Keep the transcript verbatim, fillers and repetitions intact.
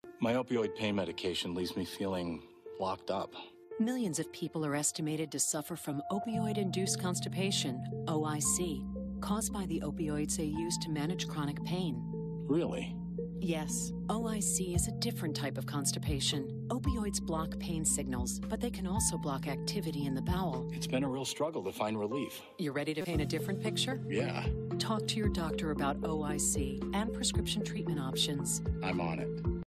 My opioid pain medication leaves me feeling locked up. Millions of people are estimated to suffer from opioid-induced constipation, O I C, caused by the opioids they use to manage chronic pain. Really? Yes, O I C is a different type of constipation. Opioids block pain signals, but they can also block activity in the bowel. It's been a real struggle to find relief. You ready to paint a different picture? Yeah. Talk to your doctor about O I C and prescription treatment options. I'm on it.